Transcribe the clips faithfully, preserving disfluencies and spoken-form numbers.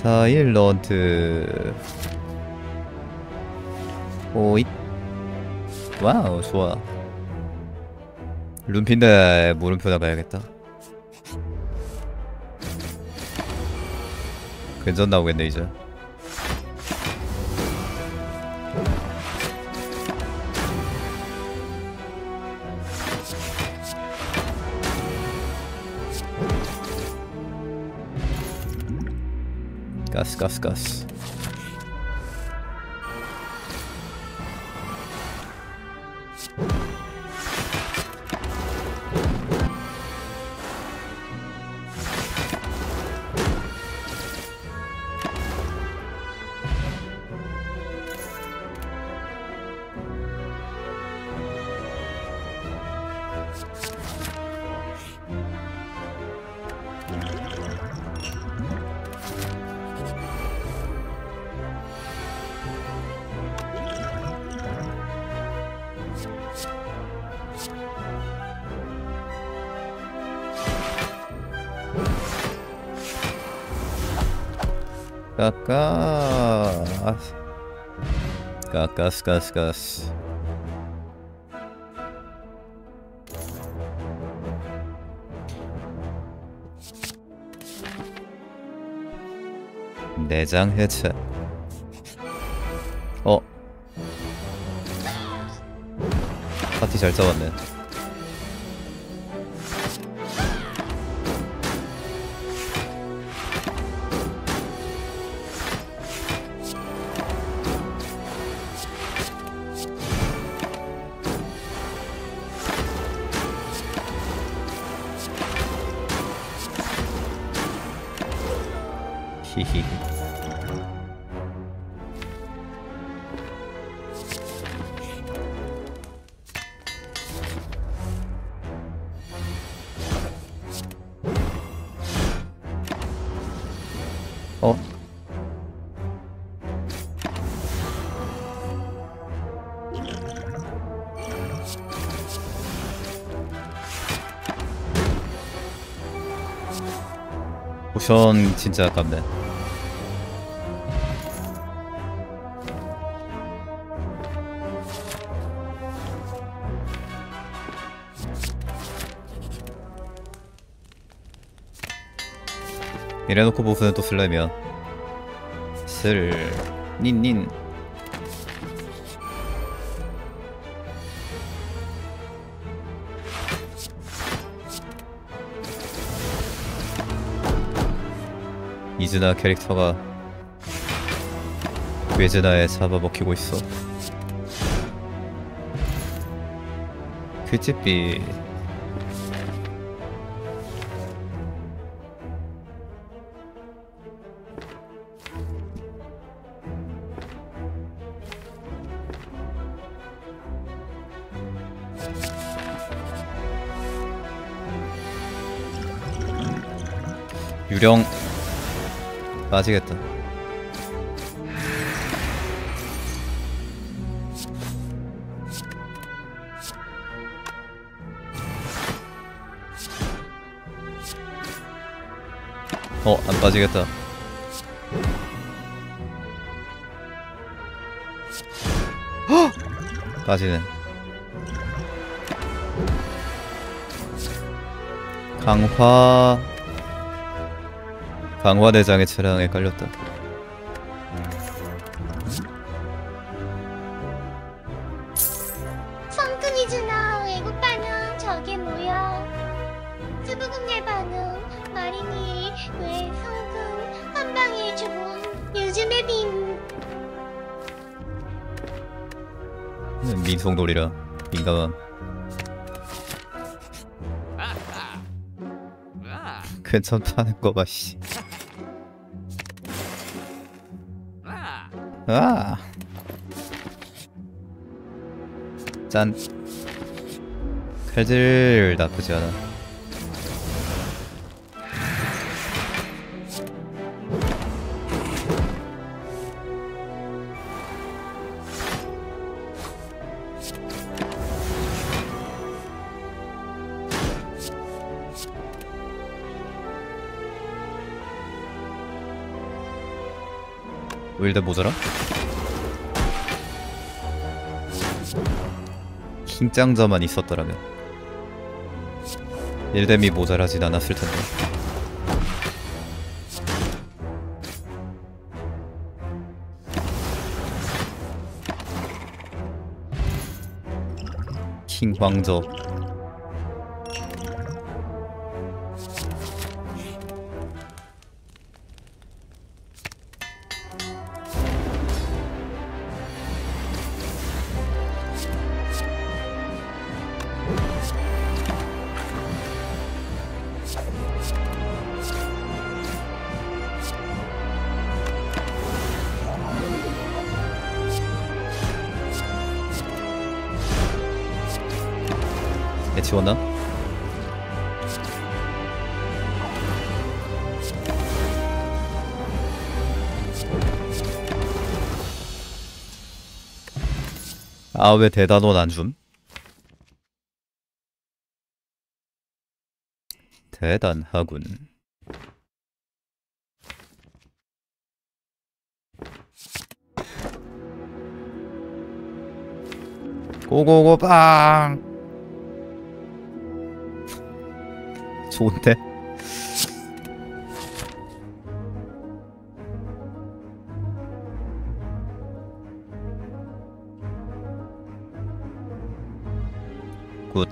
사일런트 오잇. 와우 좋아. 룸핀데 물음표 나가야겠다. 괜찮 나오겠네 이제. 가스 가스 가스. 까까 까까스 까스 까스. 내장 해체. 어 파티 잘 잡았네. 히히. 어? 포션 진짜 아깝네. 이래놓고 보스는 또 슬라임이야. 슬 닌닌. 이즈나 캐릭터가 괴즈나에 잡아먹히고 있어. 퀴즈비. 유령 빠지겠다. 어, 안 빠지겠다. 헉! 빠지네. 강화 강화대장의 차량에 깔렸다. 성큰이즈나 외국 반응 저게 뭐야? 수부금의 반응 마린이 왜 성큰 한방에 죽은 요즘의 빔. 민속놀이라 민감함. 괜찮다는 거 봐 씨. 아. 짠. 칼질 나쁘지 않아. 일대 모자라? 킹짱저만 있었더라면 일댐이 모자라진 않았을 텐데. 킹황저 얘 지웠나? 아, 왜 대단원 안 줌? 대단하군. 고고고 빵! 좋은데? 굿.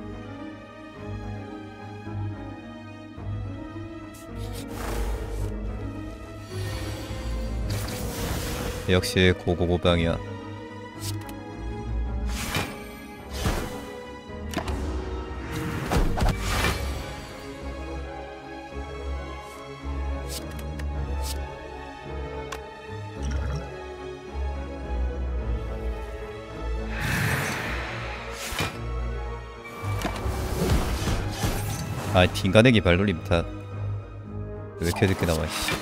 역시 고고고방이야. 아, 딩가내기 발놀림 다 왜 이렇게 늦게 나와, 씨.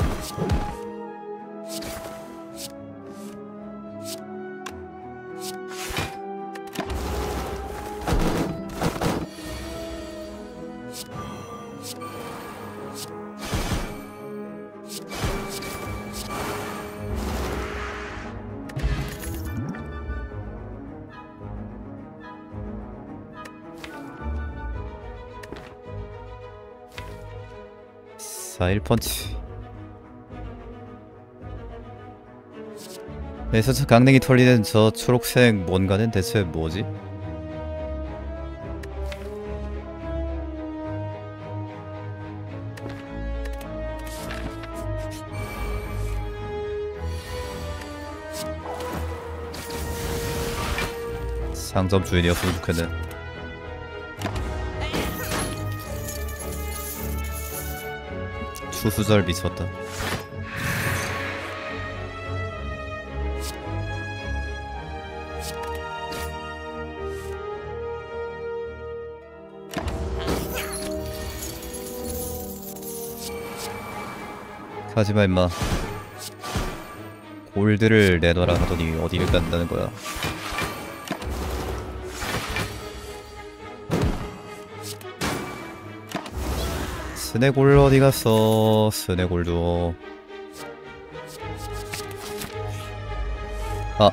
사일펀치. 에서 저 강냉이 털리는 저 초록색 뭔가는 대체 뭐지? 상점 주인이었으면 좋겠네. 추수절 미쳤다. 가지마 임마. 골드를 내놔라 하더니 어디를 간다는 거야. 스네골 어디 갔어? 스네골도. 아,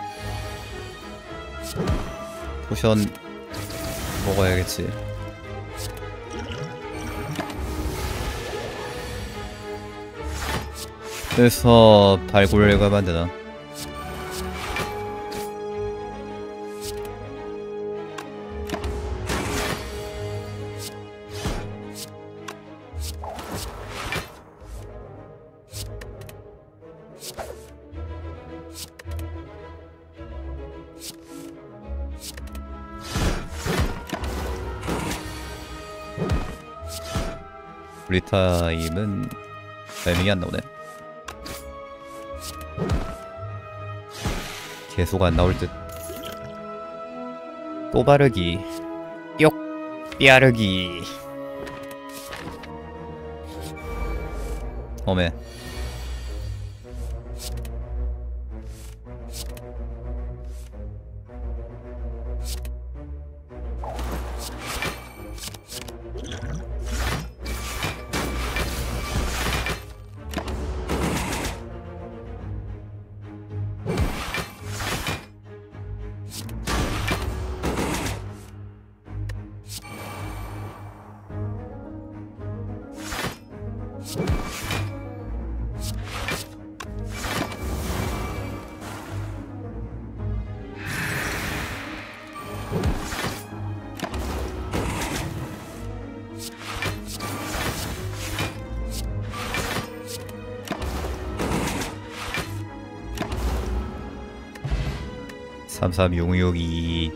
포션 먹어야겠지. 그래서 발굴을 가면 되나? 리타임은 타이밍이 안 나오네. 계속 안 나올 듯. 또 바르기. 뿅! 삐아르기. 어메. 삼삼육육이.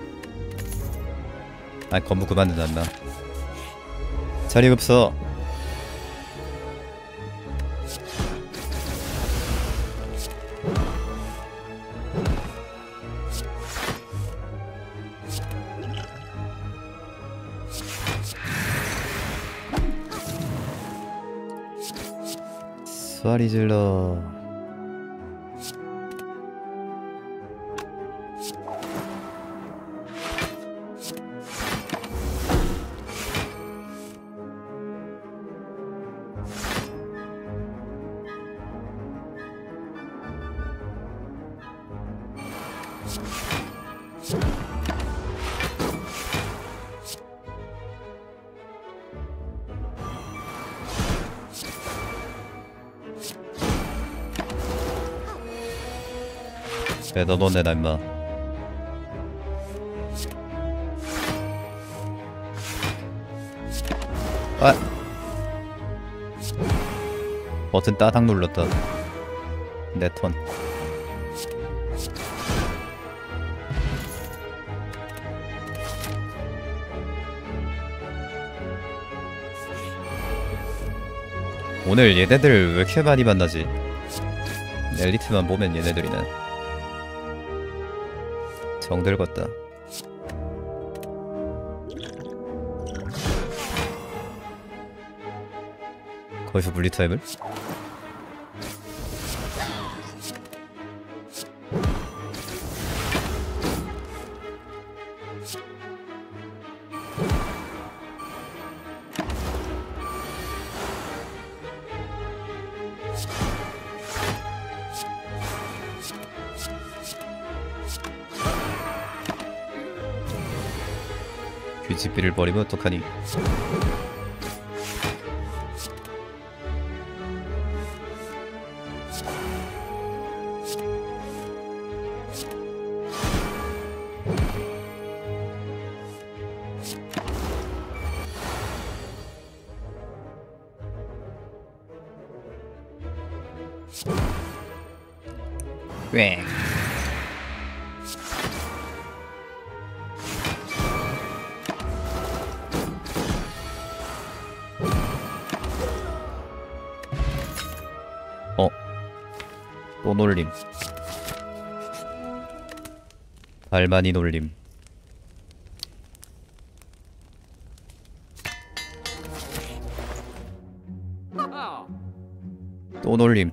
아 건물 그만 둔다. 자리가 없어. 쏘리 질러. 왜 너너네 나 임마. 아 버튼 따닥 눌렀다. 내 턴. 오늘 얘네들 왜 이렇게 많이 만나지? 엘리트만 보면 얘네들이네. 정들겄다. 거기서 물리 타입을? 귀집비를 버리면 어떡하니? 꽝. 어, 또 놀림. 발만이 놀림. 또 놀림.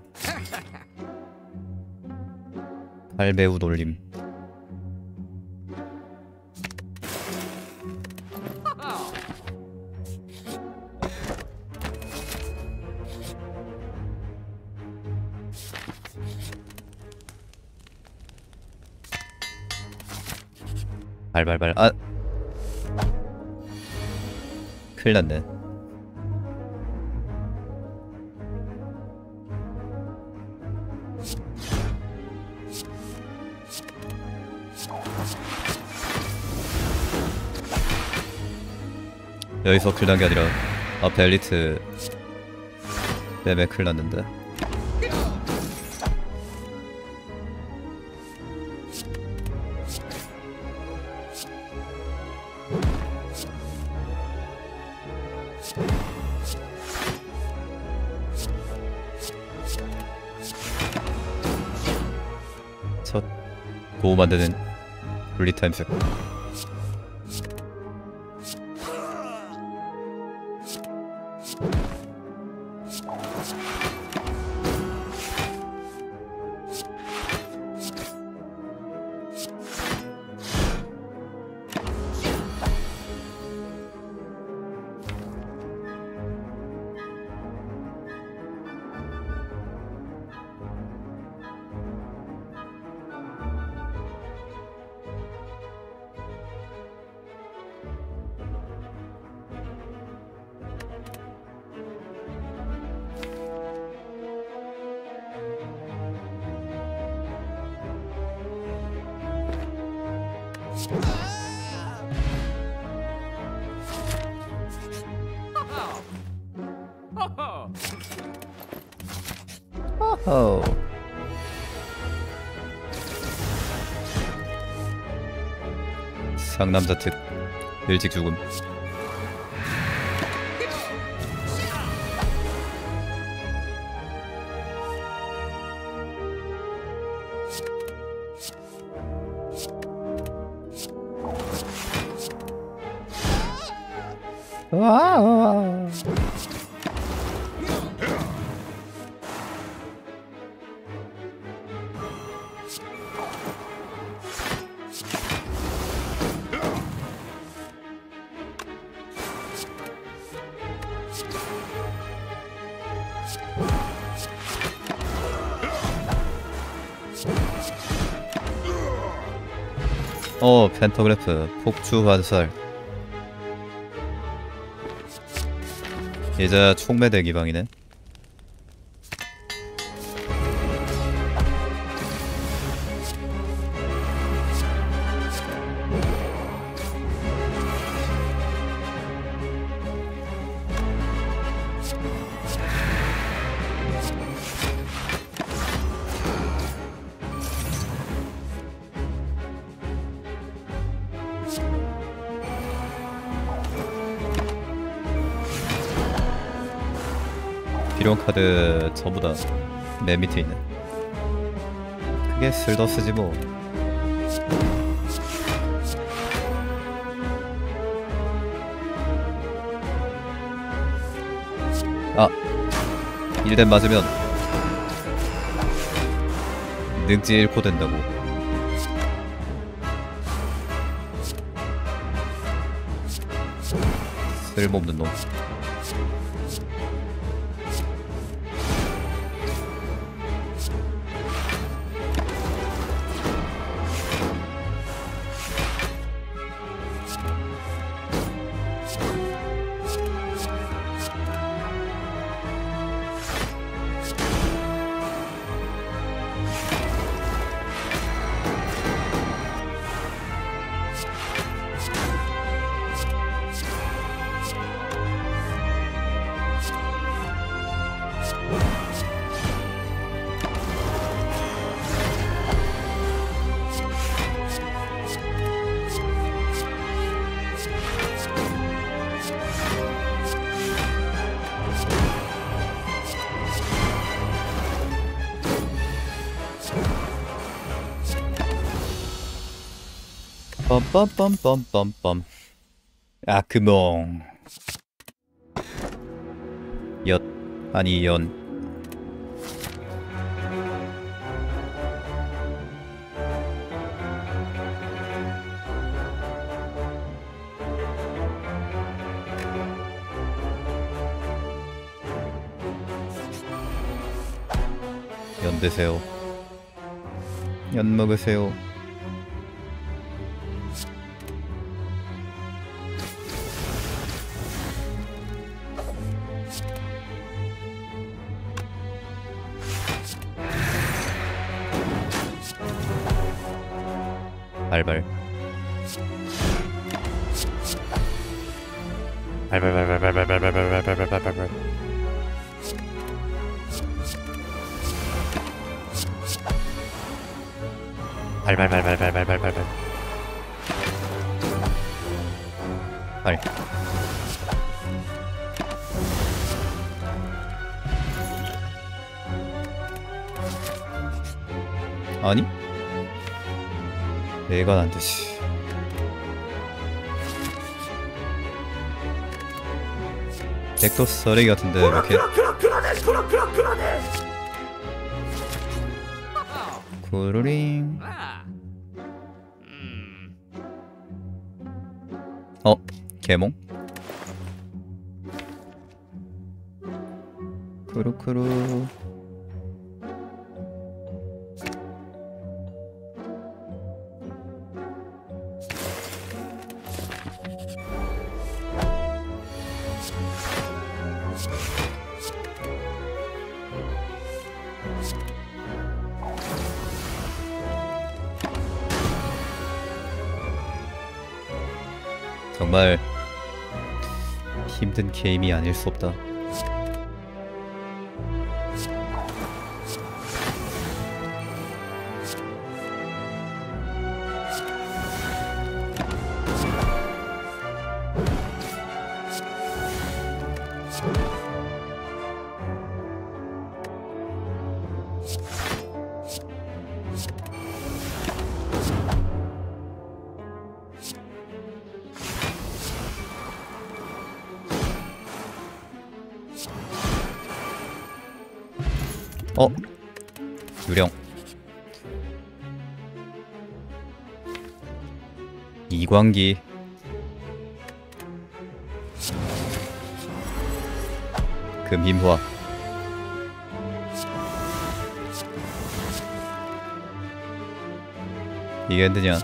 발 매우 놀림. 발발발. 아 큰일났네. 여기서 큰일난 게 아니라 앞에 엘리트 때문에 큰일났는데. 첫 고우 만드는 분리타임 색. 호호. 상남자 특 일찍 죽음. 와. 어, 펜터그래프 폭주 화살. 이제 총매대 기방이네. 필요한 카드 전부 다 맨 밑에 있네. 크게 쓸더 쓰지 뭐. 아, 일대 맞으면 능지 잃고 된다고. 쓸모없는 놈. 빰빰빰빰빰빰. 아크몽. 엿 아니 연. 연 드세요. 연 먹으세요. 발발 발발발발발발발발발발발발. 발발발발발발발발. 발. 아니? 내가 안 되지. 덱도 쓰레기 같은데 이렇게. 구루링. 어? 개몽? 쿠루쿠루. 정말 힘든 게임이 아닐 수 없다. 어? 유령 이광기 금힘화 이게 엔드냐?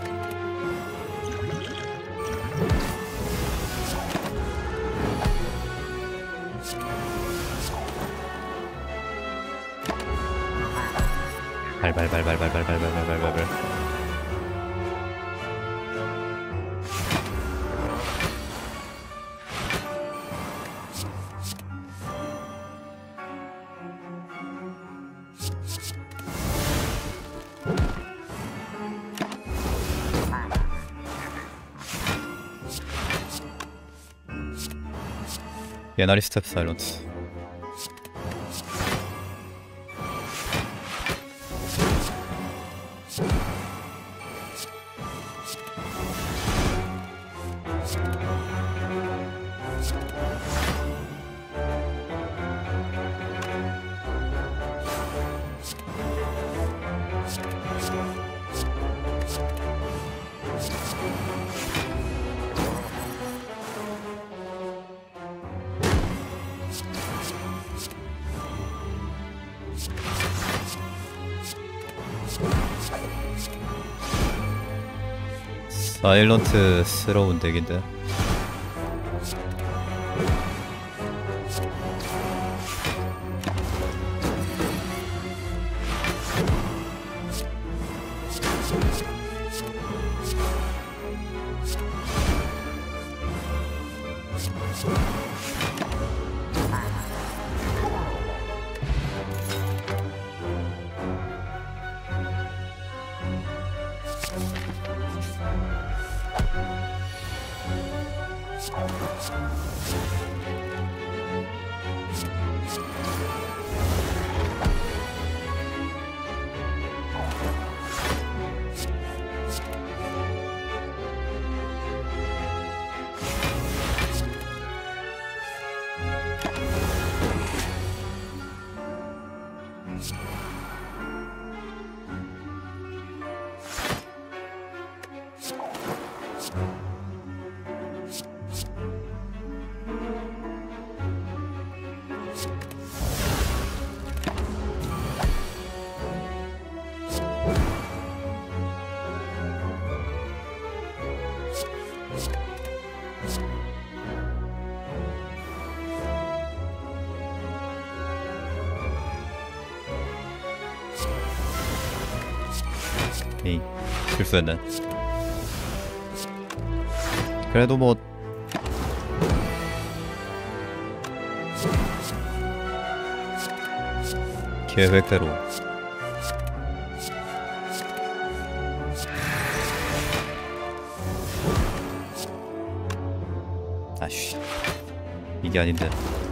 발발발발발발발발발발발 예나리 스텝 사일런트 사일런트스러운 덱인데 에이 실수했네. 그래도 뭐 계획대로 아쉬 이게 아닌데.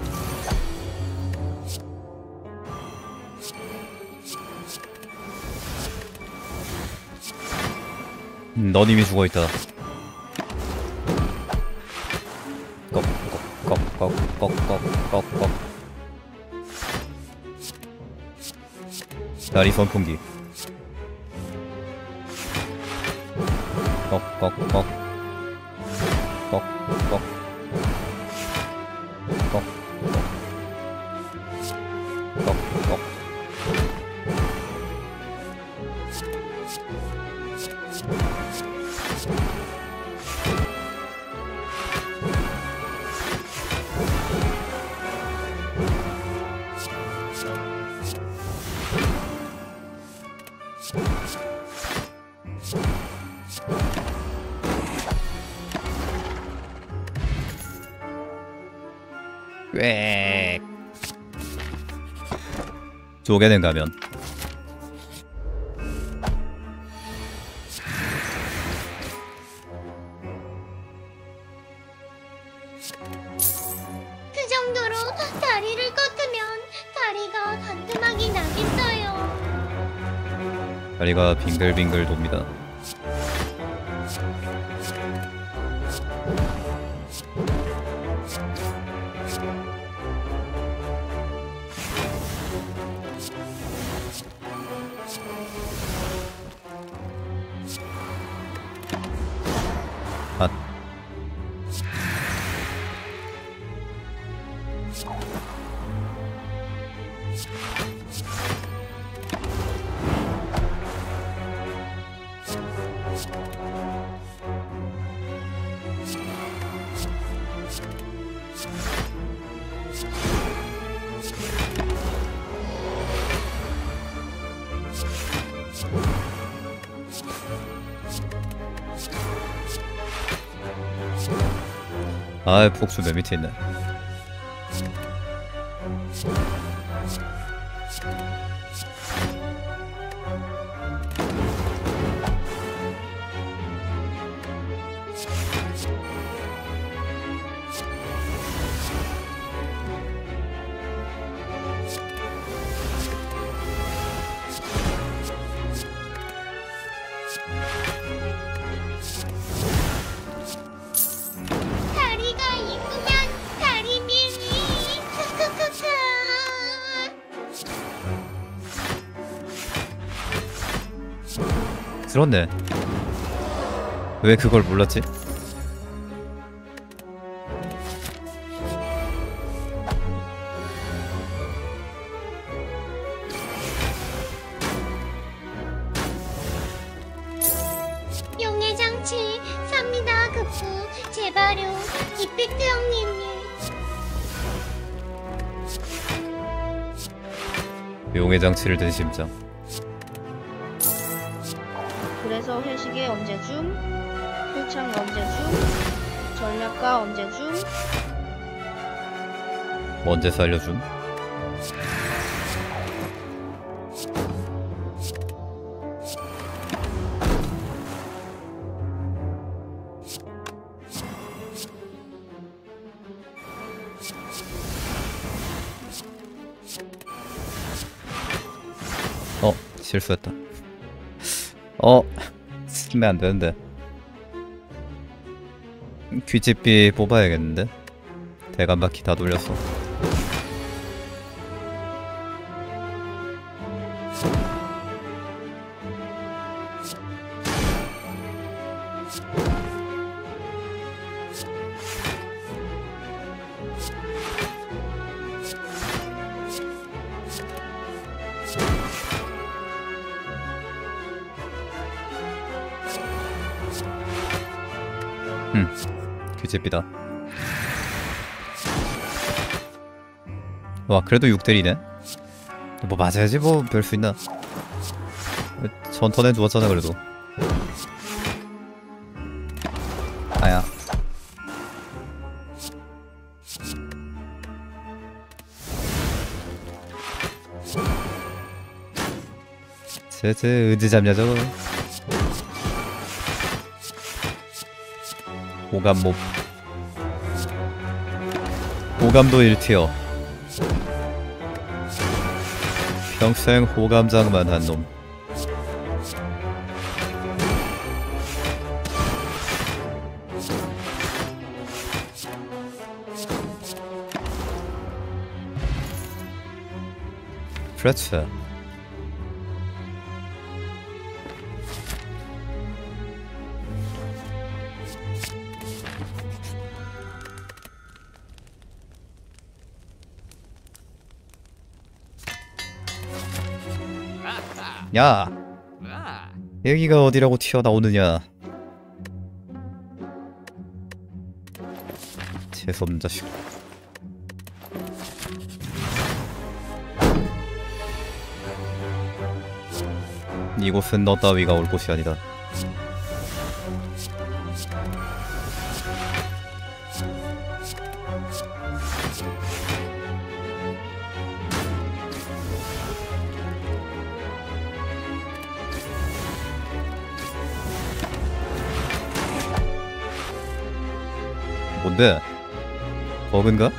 음, 넌 이미 죽어있다. 꺽꺽꺽꺽꺽꺽꺽 다리 선풍기 꺽꺽꺽 꺽꺽 꺽꺽 꺽꺽 꽥 쪼개는 가면 그 정도로 다리를 꺾으면 다리가 반토막이 나겠어요. 다리가 빙글빙글 돕니다. 아. 아, 폭수 맨 밑에 있네. 다리가 이쁘면 다리 밀기. 크크크크. 들었네. 왜 그걸 몰랐지? 용의 장치 삽니다. 급부 제발요. 이펙트 형님이. 용의 장치를 든 심장. 그래서 회식에 언제쯤? 표창 언제쯤? 전략가 언제쯤? 언제 살려줌? 어, 실수했다. 어, 쓰면 안 되는데. 귀집비 뽑아야겠는데? 대간 바퀴 다 돌렸어. 음, 귀집비다. 와, 그래도 육 대리네? 뭐 맞아야지 뭐 별 수 있나? 전 턴엔 좋았잖아 그래도. 아야. 쟤쟤 의지 잡냐 저거. 호감몹. 호감도 일 티어. 평생 호감장만 한 놈. 그렇죠. 야! 여기가 어디라고 튀어나오느냐. 재수없는 자식. 이곳은 너 따위가 올 곳이 아니다. 뭔데? 버그인가?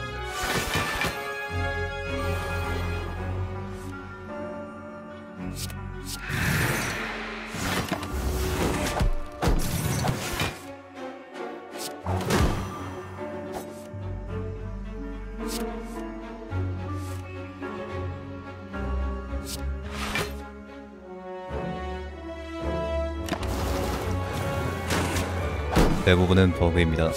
대부분은 버그입니다.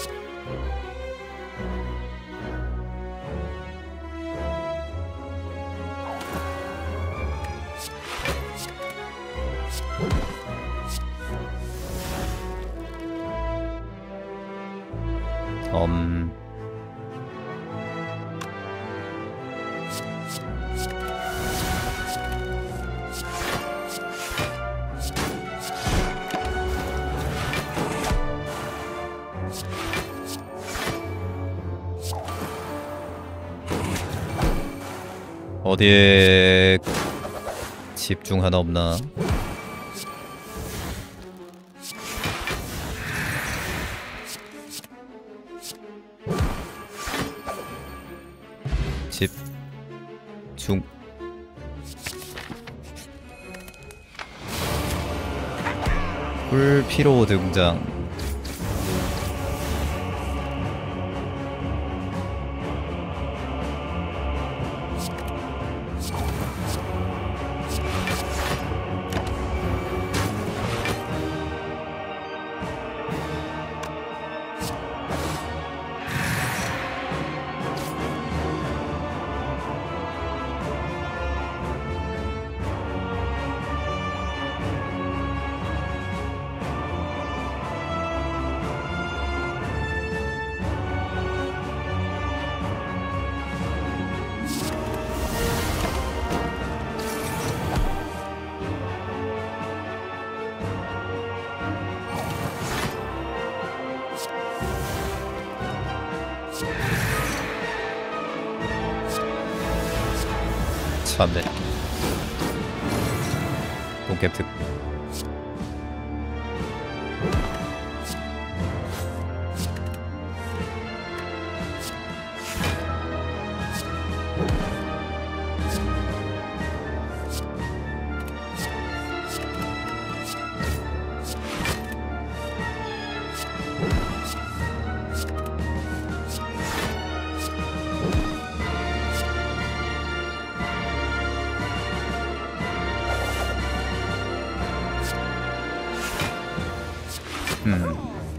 음... 어디에 집 중 하나 없나? 집 중 불피로 등장. 참네. 동캡특. 음.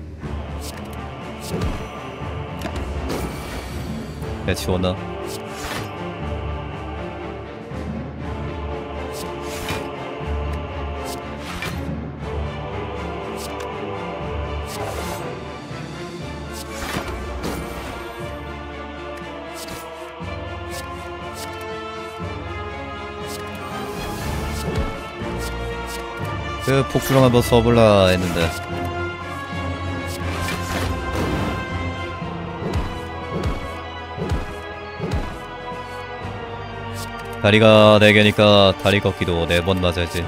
배치원아. 그 폭주랑 한번 써볼라 했는데 다리가 네 개니까 다리 걷기도 네 번 맞아야지.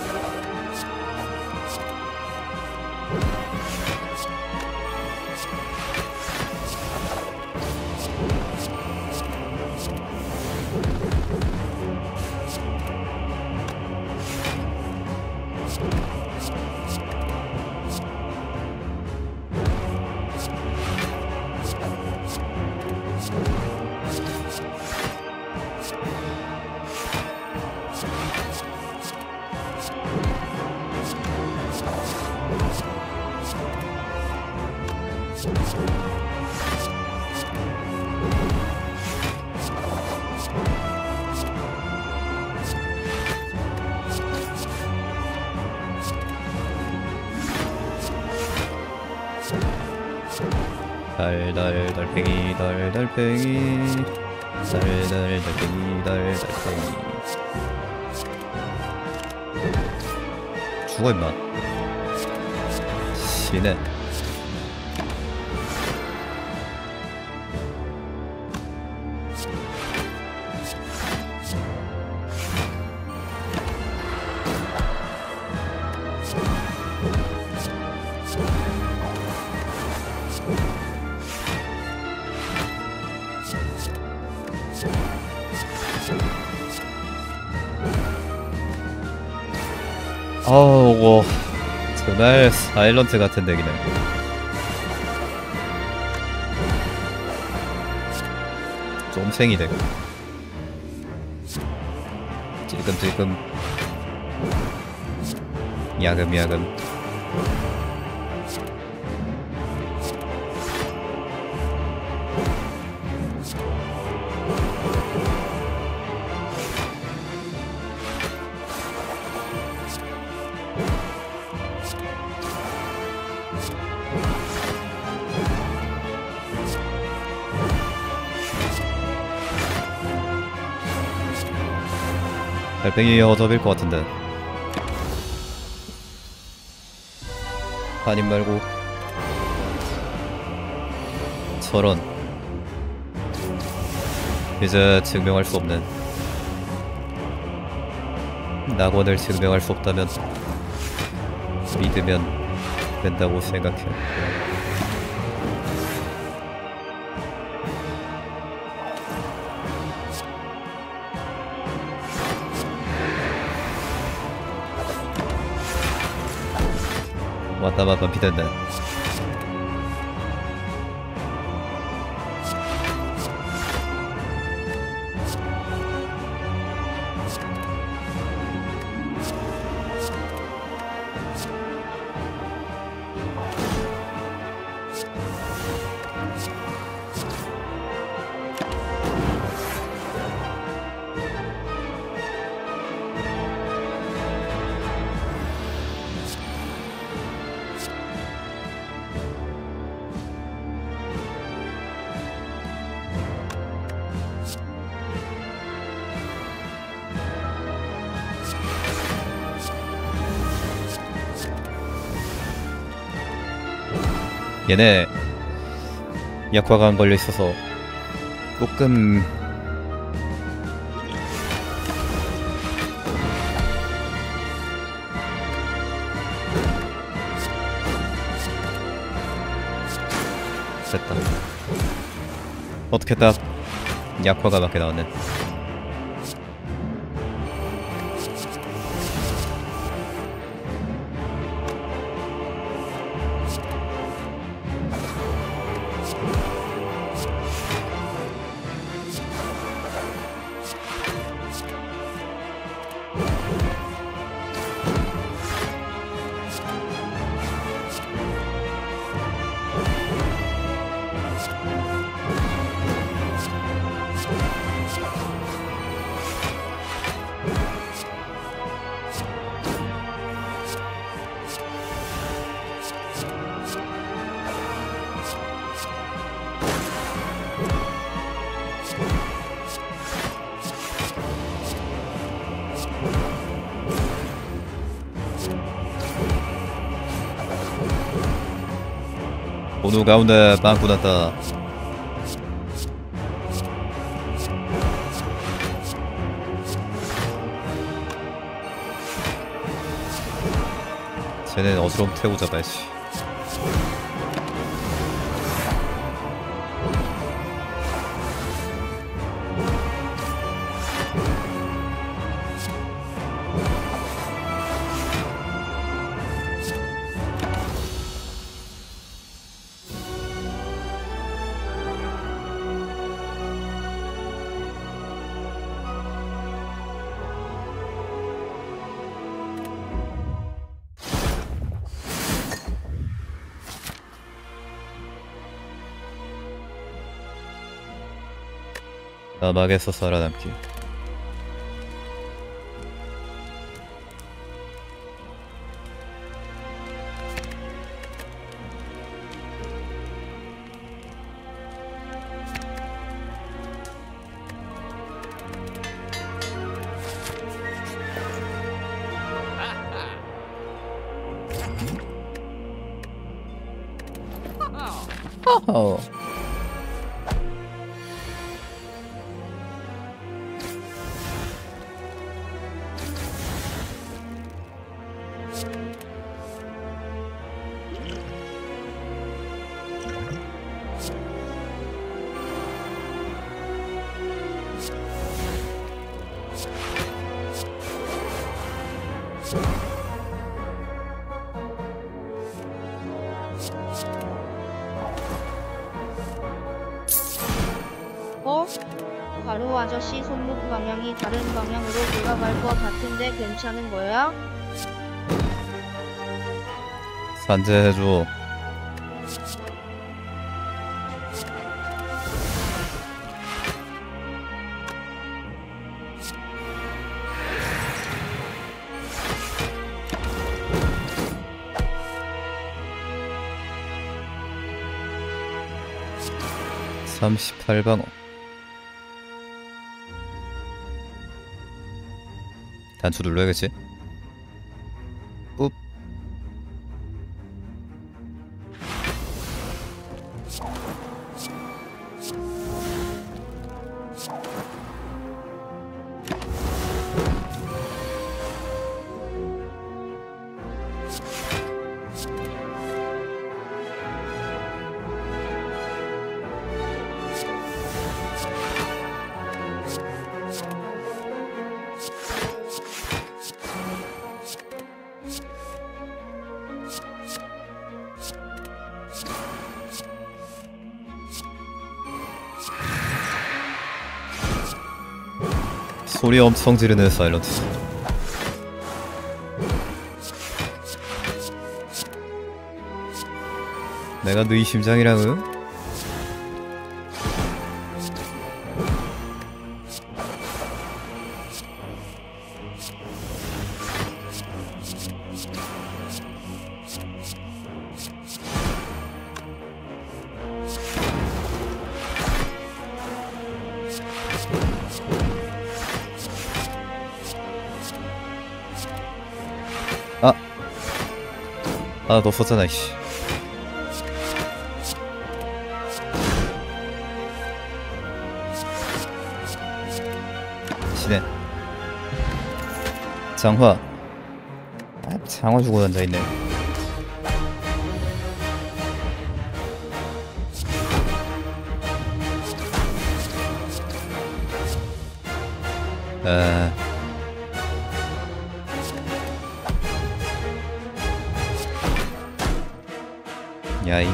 달달 달팽이 달달팽이 달달 달팽이 달달팽이. 죽어 임마. 시네. 아우, 뭐 정말 사일런트 같은 덱이네. 쫌생이 덱. 찔끔찔끔 야금야금. 달팽이 허접일 것 같은데. 아님 말고. 저런. 이제 증명할 수 없는 낙원을 증명할 수 없다면 믿으면 된다고 생각해. 왔다만 반피된다. 얘네 약화가 안 걸려 있어서 조금 됐다. 어떻게 딱 약화가 밖에 나왔네. 오늘 가운데 빵꾸 났다. 쟤는 어지럼 태우고 잡아야지. 사막에서 살아남기. 어. 어? 가루 아저씨 손목 방향이 다른 방향으로 돌아갈 것 같은데 괜찮은 거야? 산재해줘. 삼십팔 방어. 단추 눌러야겠지? ปุ๊. 소리 엄청 지르는 사일런트. 내가 너희 심장이랑은? 아! 아, 너 썼잖아, 이씨. 시네. 장화. 아, 장화 주고 앉아있네. 아... 야이.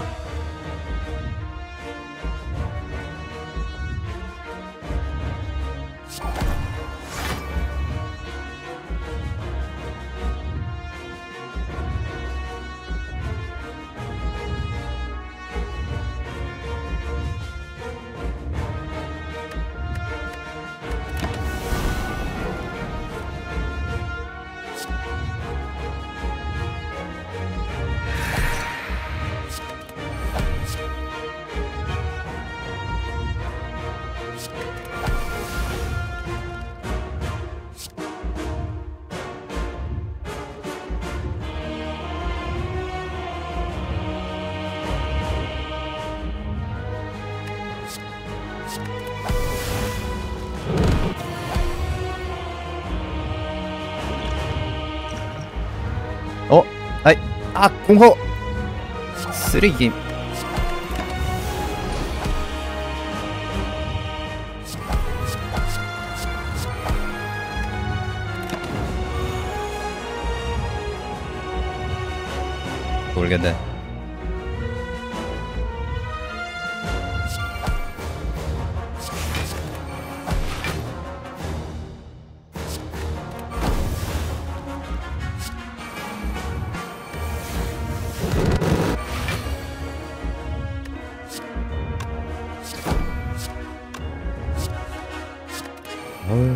어? 아이, 아, 공허! 쓰레기. 모르겠네. 어휴.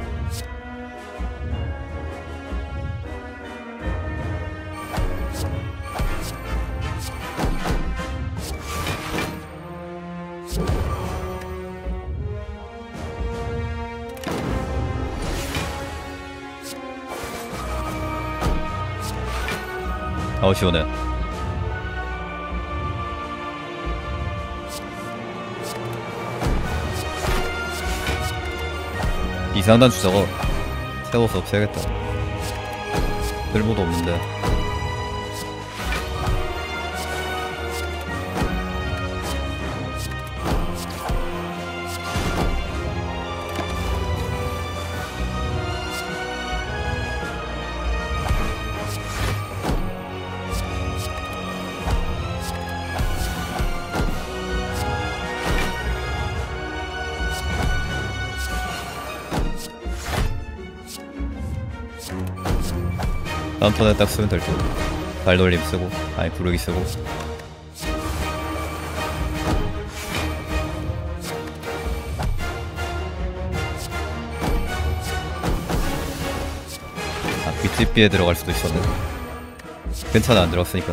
아우 시원해. 이상단추 저거 세워서 없애야겠다. 쓸모도 없는데. 다음 턴에 딱 쓰면 될 듯. 발돌림 쓰고, 아니 부르기 쓰고. 아, 빗집비에 들어갈 수도 있었네. 괜찮아, 안 들어갔으니까.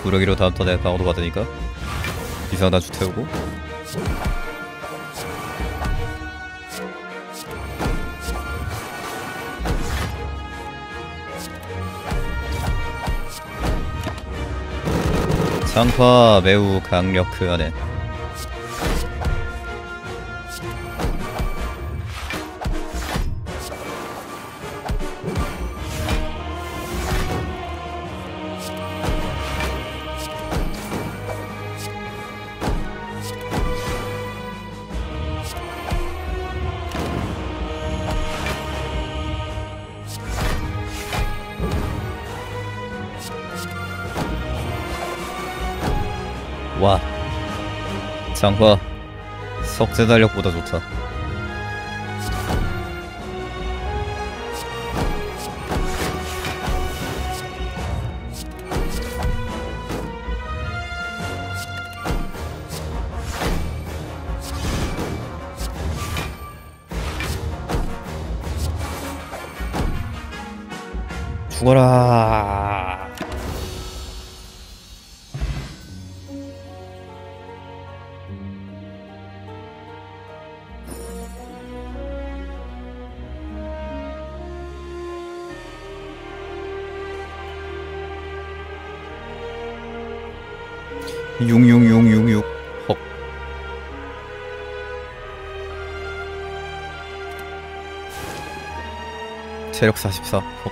구르기로 다음 턴에 강화도 받으니까 이상 단추 태우고. 장파 매우 강력하네. 와, 장파 석재 달력보다 좋다. 죽어라. 육육육육육. 헉. 체력 사십사. 헉.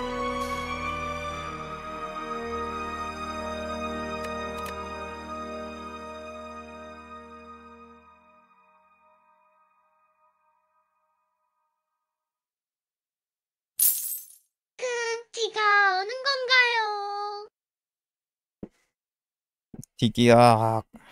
그 비가 오는 건가요? 디기야.